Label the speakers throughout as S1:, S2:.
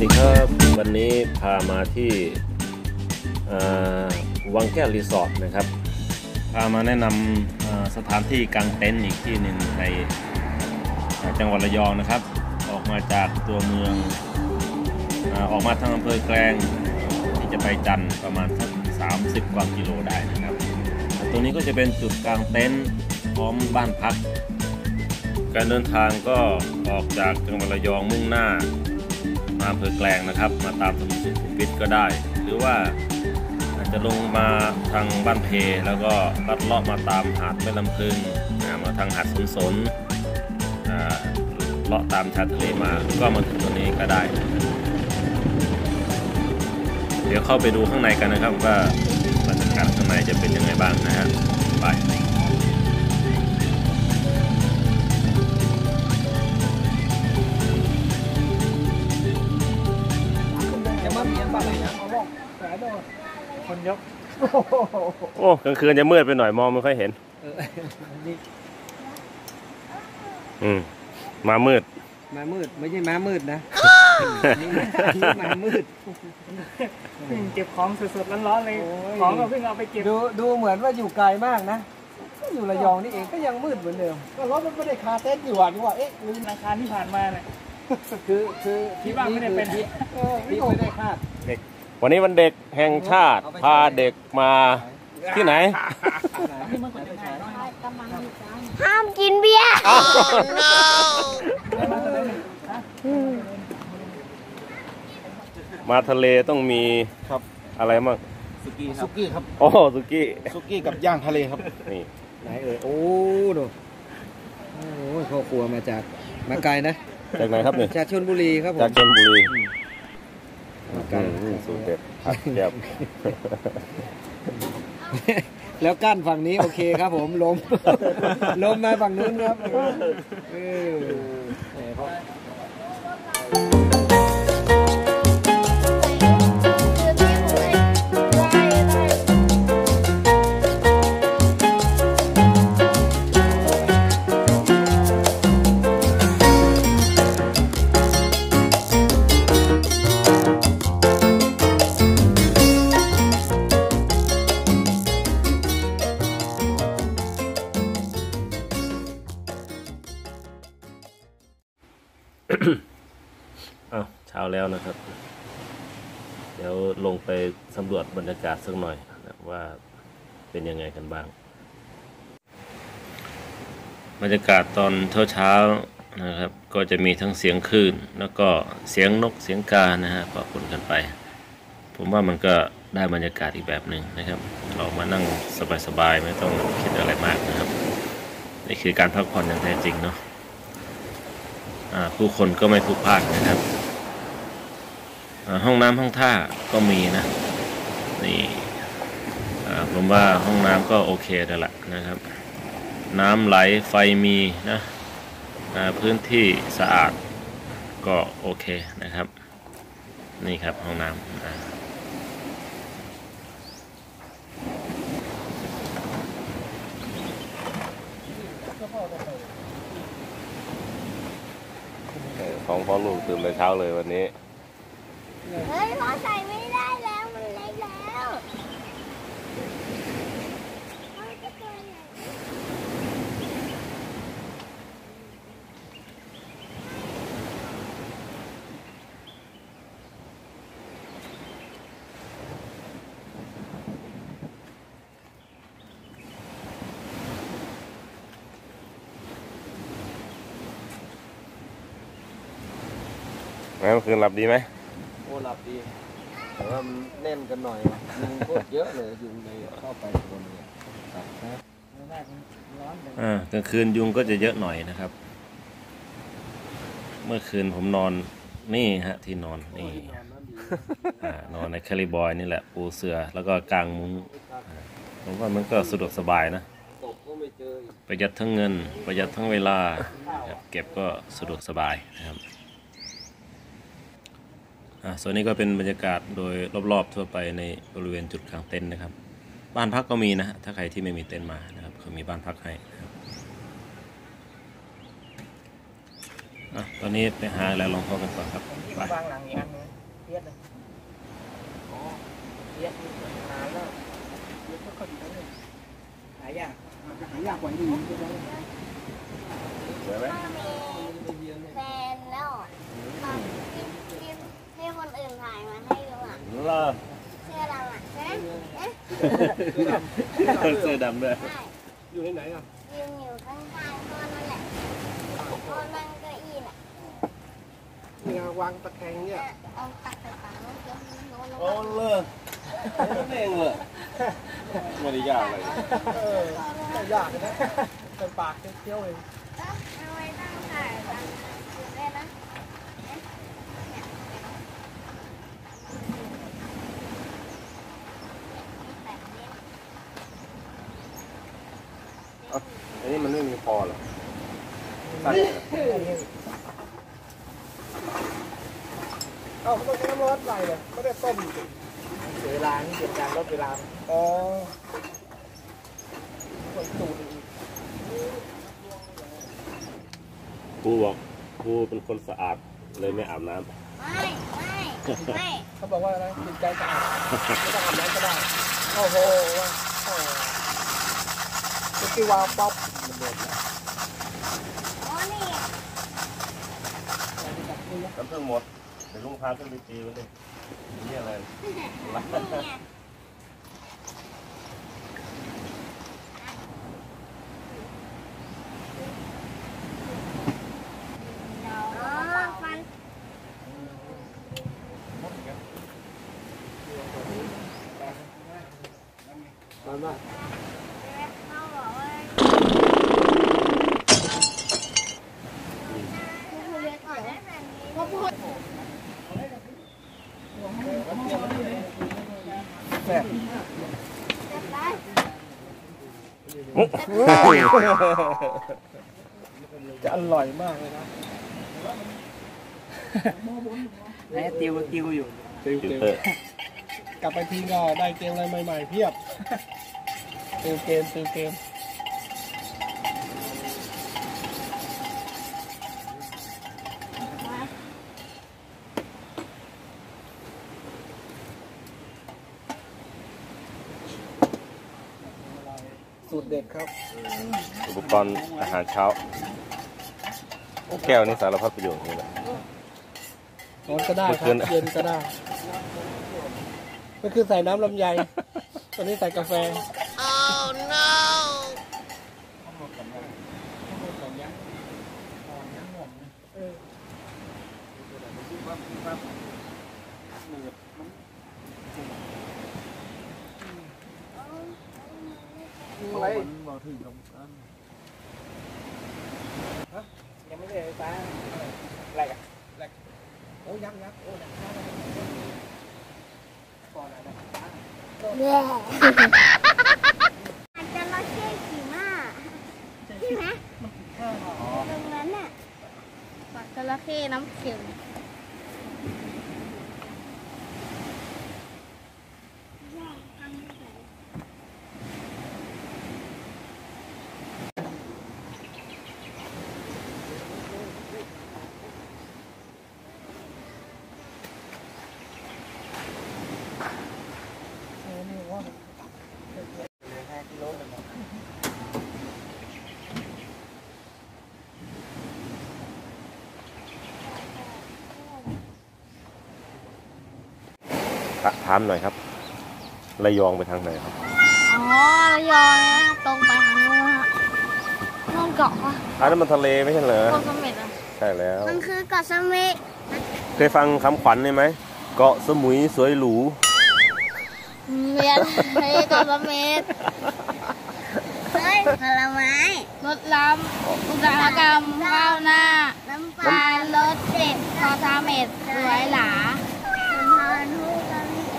S1: ดีครับวันนี้พามาที่วังแก้วรีสอร์ทนะครับพามาแนะนำสถานที่กางเต็นท์อีกที่หนึ่งในจังหวัดระยองนะครับออกมาจากตัวเมืองออกมาทางอำเภอแกลงที่จะไปจันทร์ประมาณสัก30 กว่ากิโลได้นะครับตรงนี้ก็จะเป็นจุดกางเต็นท์พร้อมบ้านพักการเดินทางก็ออกจากจังหวัดระยองมุ่งหน้ามาอำเภอแกลงนะครับมาตามถนนสุขุมวิทก็ได้หรือว่าอาจจะลงมาทางบ้านเพแล้วก็ลัดเลาะมาตามหาดแม่ลำพึงมาทางหาดสนเลาะตามชายทะเลมาก็มาถึงตรงนี้ก็ได้เดี๋ยวเข้าไปดูข้างในกันนะครับว่าบรรยากาศข้างในจะเป็นยังไงบ้างนะฮะไป
S2: คนยก
S1: โอ้กลางคืนจะมืดไปหน่อยมองไม่ค่อยเห็นมามืด
S2: ไม่ใช่ม้ามืดนะนี่ม้ามืด
S3: เก็บของสดๆร้อนๆเลยของก็เพิ่งเอาไปเก็บ
S2: ดูเหมือนว่าอยู่ไกลมากนะอยู่ระยองนี่เองก็ยังมืดเหมือนเดิมก็รถมันไม่ได้คาเต้นอยู่นี่ว่า
S3: ลืมราคาที่ผ่านมาเนี่ย
S2: คือ
S3: ที่บ้านไม่ได้เป็น
S2: ที่ไม่ได้คาด
S1: วันนี้วันเด็กแห่งชาติพาเด็กมาที่ไหน
S4: ห้ามกินเบียร์
S1: มาทะเลต้องมีอะไรบ้าง
S2: สุกี้ครับ
S1: โอ้สุกี้
S2: กับย่างทะเลครับ
S1: นี่
S2: ไหนโอ้ดูโอ้พ่อครัวมาไกลนะ
S1: จากไหนครับเนี่ย
S2: จากชลบุรีครับผม
S1: จากชลบุรีสูตรเด็ดเยี่ยม
S2: แล้วกั้นฝั่งนี้โอเคครับผมลมมาฝั่งนู้นครับ
S1: เช้าแล้วนะครับเดี๋ยวลงไปสำรวจบรรยากาศสักหน่อยนะว่าเป็นยังไงกันบ้างบรรยากาศตอนเช้านะครับก็จะมีทั้งเสียงคลื่นแล้วก็เสียงนกเสียงกานะฮะปะปนกันไปผมว่ามันก็ได้บรรยากาศอีกแบบหนึ่งนะครับเรามานั่งสบายๆไม่ต้องคิดอะไรมากนะครับนี่คือการพักผ่อนอย่างแท้จริงเนาะผู้คนก็ไม่พลุกพล่านนะครับห้องน้ำห้องท่าก็มีนะนี่ผมว่าห้องน้ำก็โอเคแล้วล่ะนะครับน้ำไหลไฟมีนะพื้นที่สะอาดก็โอเคนะครับนี่ครับห้องน้ำของพ่อลูกตื่นแต่เช้าเลยวันนี้
S4: เฮ้ยพอใส่ไม่ได้แล้วมันเล็กแล้ว
S1: เมื่อคืนหลับดีไหม
S2: โอ้หลับดีแต่ว่ามันแน่นกันหน่อยยุงก็เยอะเลยยุงเลยเข้าไปบนเนี่ย
S1: กลางคืนยุงก็จะเยอะหน่อยนะครับเมื่อคืนผมนอนนี่ฮะที่นอนนี่นอนในแคลิบอยนี่แหละปูเสื่อแล้วก็กางมุ้งผมว่ามันก็สะดวกสบายนะประหยัดทั้งเงินประหยัดทั้งเวลาเก็บก็สะดวกสบายนะครับส่วนนี้ก็เป็นบรรยากาศโดยรอบๆทั่วไปในบริเวณจุดกางเต็นท์นะครับบ้านพักก็มีนะถ้าใครที่ไม่มีเต็นท์มานะครับเขามีบ้านพักให้ ตอนนี้ไปหาอะไรลองเข้ากันก่อนครับไป
S3: ทียดเลย
S2: อ๋อเทียบนานแล้ว
S3: เทียดก็ดีแล้วเลยหายากกว่านี้
S1: สวยไหม
S4: พ่อมีแฟนแล้วที่คนอื่นถ่ายมาให้ดูอ่ะ
S1: เลิศ
S4: เสื้อดำอ่ะใช่ไหม
S1: เสื้อดำด้วย
S4: ใช่
S2: อยู่ที่ไหนอ่ะ
S4: ยืนอยู่ข้างๆพ่อนั่นแหละพ่อนั่งเก้าอี้น่ะ
S2: นี่วางตะแคงเนี่ย
S4: เอาตักใส่ปากแล้วเดี๋ยวโน้น
S1: โอ้เลิศเล่งเลยไม่ได้ยากเลย
S2: ไม่ยากเลยนะเป็นปากเคี้ยวเอง
S4: เอาไว้ตั้งถ่ายกันดูได้นะแบบนี้
S1: อันนี้มันไม่มีคอหรอสั้น
S2: เอ้าไม่ต้องใช้น้ำร้อนใส่เลยไม่ได้ต้ม
S3: เวลานี่เป็นการลดเวลา
S2: อ๋อคนสูตรอีก
S1: ครูบอกครูเป็นคนสะอาดเลยไม่อาบน้ำ
S4: ไม่
S2: เขาบอกว่าอะไรจิตใจสะอาดไม่ต้องอาบน้ำก็ได้โอ้โหว่าโอ้มิกกี้วาวป๊อปมันเดือดแล้ว
S4: อ๋อนี่
S1: น้ำเพิ่งหมดเดี๋ยวลุงพาขึ้นไปตีมันดินี่อะไร
S4: เนี่ยอ๋อฟัน
S2: ตอนว่า
S4: เขาบอกว่าพูดเรียกก่อนได้แบบนี้ก็พูด
S2: แซ่บ
S4: จะไป
S2: จะอร่อยมากเลยนะ
S3: ไหนติวอยู่
S2: ติว
S1: ติว
S2: เก
S1: เตอ
S2: ม
S1: ร์
S2: กลับไปทีก็ได้เกมอะไรใหม่ๆเพียบติวเกมสูตรเด็ดครับ
S1: อุปกรณ์อาหารเช้าโอ้แก้วนี่สารพัดประโยชน์นี่แหละ
S2: ร้อนก็ได้ค
S1: เมื่
S2: รั
S1: อบ คืน
S2: เย็นก็ได้ก็คือใส่น้ำลำไยตอนนี้ใส่กาแฟ อะไร
S3: บอกถึงกับยังไม่ได้ไฟฟ้าอะไรกัน
S2: โอ้ยักษ์โอ้ยักษ์
S3: ก่อนอะไรนะ
S4: แย่อาจจะมาเชื่อขี่ม้าใช่ไหมตรงนั้นน่ะปากจระเข้น้ำเค็ม
S3: 5 กิโลเลย
S1: ถามหน่อยครับระยองไปทางไหนครับ
S4: อ๋อระยองนะตรงไปทางนู้นอะนู่นเกาะอะ
S1: อันนั้นมันทะเลไม่ใช่เหรอ
S4: เกาะเสม็ดอะ
S1: ใช่แล้ว
S4: มันคือเกาะเสม็ด
S1: เคยฟังคำขวัญนี่ไหมเกาะสมุยสวยหรู
S4: เรียนเฮ้ยเกาะเสม็ดเฮ้ยผลไม้รถล้ำอุตสาหกรรมข้าวหน้าน้ำปลารถเจ็ดเกาะเสม็ดสวยหลาสะพานฮูกาลีเอก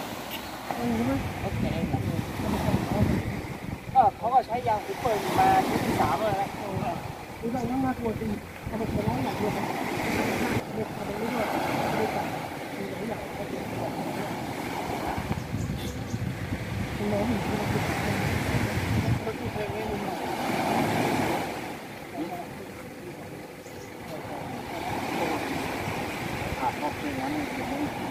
S3: เขาก็ใช้ยางคุปเปอร์มาชุดที่3เลยนะ
S2: ดูได้น้ำมาตัวจริงเอาไปใช้ร้านหนักด้วยนะเด็กเอาไปเรื่อยๆดูกันดูหลายอย่างเขาเด็กบอกคุณน้องมีที่เราคิดเขาคิดเพลงนี้มึงหน่อยอาบนอกเพลงนั้น